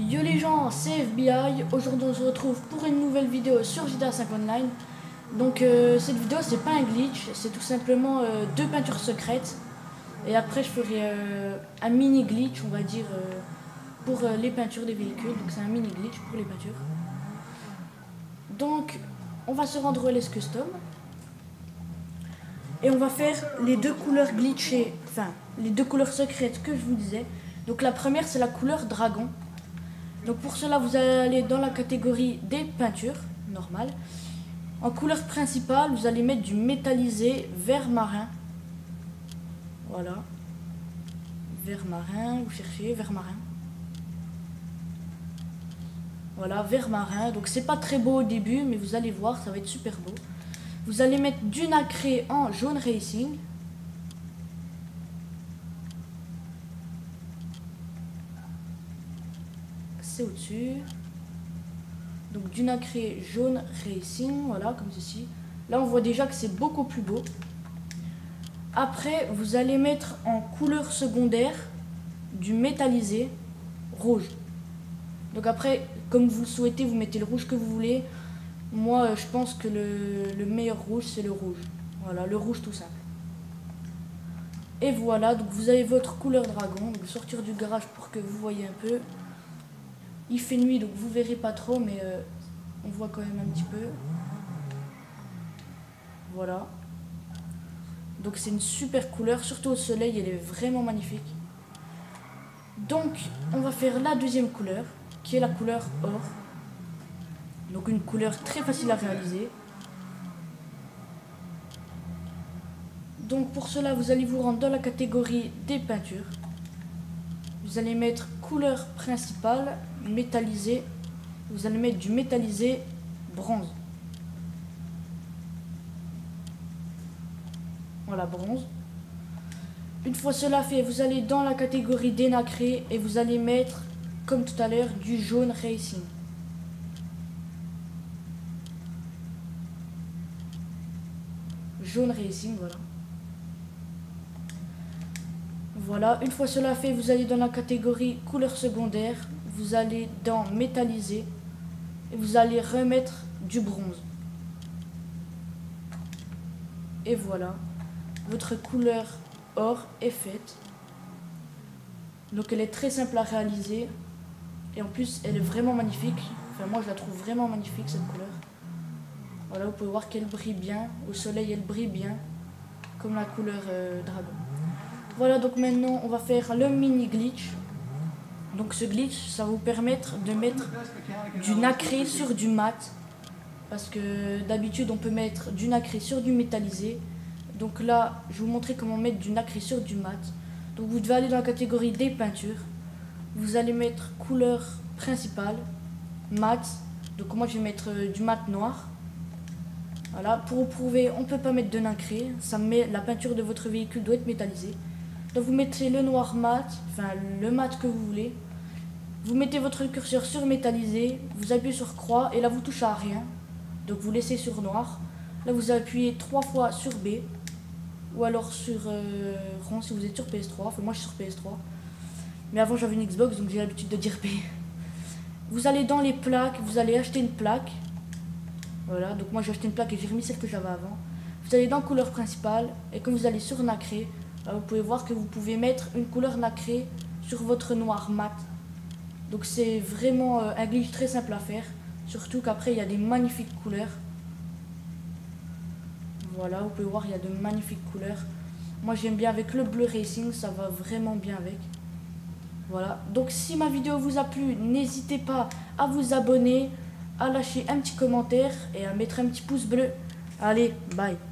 Yo les gens, c'est FBI. Aujourd'hui on se retrouve pour une nouvelle vidéo sur GTA 5 Online. Donc cette vidéo c'est pas un glitch, c'est tout simplement deux peintures secrètes. Et après je ferai un mini glitch on va dire pour les peintures des véhicules. Donc c'est un mini glitch pour les peintures. Donc on va se rendre au LS Custom. Et on va faire les deux couleurs glitchées, enfin les deux couleurs secrètes que je vous disais. Donc la première c'est la couleur dragon. Donc pour cela vous allez dans la catégorie des peintures normales. En couleur principale vous allez mettre du métallisé vert marin. Voilà. Vert marin, vous cherchez vert marin. Voilà, vert marin. Donc c'est pas très beau au début mais vous allez voir, ça va être super beau. Vous allez mettre du nacré en jaune racing. C'est au-dessus. Donc du nacré jaune racing, voilà, comme ceci. Là on voit déjà que c'est beaucoup plus beau. Après vous allez mettre en couleur secondaire du métallisé rouge. Donc après, comme vous le souhaitez, vous mettez le rouge que vous voulez. Moi je pense que le meilleur rouge c'est le rouge. Voilà, le rouge tout simple. Et voilà, donc vous avez votre couleur dragon. Donc sortir du garage pour que vous voyez un peu. Il fait nuit donc vous verrez pas trop mais on voit quand même un petit peu. Voilà. Donc c'est une super couleur, surtout au soleil, elle est vraiment magnifique. Donc on va faire la deuxième couleur qui est la couleur or. Donc une couleur très facile à réaliser. Donc pour cela vous allez vous rendre dans la catégorie des peintures. Vous allez mettre couleur principale, métallisé. Vous allez mettre du métallisé bronze. Voilà, bronze. Une fois cela fait, vous allez dans la catégorie des nacrés et vous allez mettre, comme tout à l'heure, du jaune racing. Jaune racing, voilà. Voilà, une fois cela fait, vous allez dans la catégorie couleur secondaire, vous allez dans métallisé et vous allez remettre du bronze. Et voilà, votre couleur or est faite. Donc elle est très simple à réaliser et en plus elle est vraiment magnifique. Enfin moi je la trouve vraiment magnifique cette couleur. Voilà, vous pouvez voir qu'elle brille bien, au soleil elle brille bien, comme la couleur dragon. Voilà, donc maintenant on va faire le mini glitch. Donc ce glitch ça va vous permettre de mettre du nacré sur du mat. Parce que d'habitude on peut mettre du nacré sur du métallisé. Donc là je vais vous montrer comment mettre du nacré sur du mat. Donc vous devez aller dans la catégorie des peintures. Vous allez mettre couleur principale, mat. Donc moi je vais mettre du mat noir. Voilà, pour vous prouver on ne peut pas mettre de nacré. Ça met la peinture de votre véhicule doit être métallisée. Donc vous mettez le noir mat, enfin le mat que vous voulez. Vous mettez votre curseur sur métallisé, vous appuyez sur croix et là vous touchez à rien. Donc vous laissez sur noir. Là vous appuyez 3 fois sur B. Ou alors sur rond si vous êtes sur PS3. Enfin moi je suis sur PS3. Mais avant j'avais une Xbox donc j'ai l'habitude de dire B. Vous allez dans les plaques, vous allez acheter une plaque. Voilà, donc moi j'ai acheté une plaque et j'ai remis celle que j'avais avant. Vous allez dans couleur principale et quand vous allez sur nacré, là, vous pouvez voir que vous pouvez mettre une couleur nacrée sur votre noir mat. Donc c'est vraiment un glitch très simple à faire. Surtout qu'après il y a des magnifiques couleurs. Voilà, vous pouvez voir il y a de magnifiques couleurs. Moi j'aime bien avec le bleu racing, ça va vraiment bien avec. Voilà, donc si ma vidéo vous a plu, n'hésitez pas à vous abonner, à lâcher un petit commentaire et à mettre un petit pouce bleu. Allez, bye.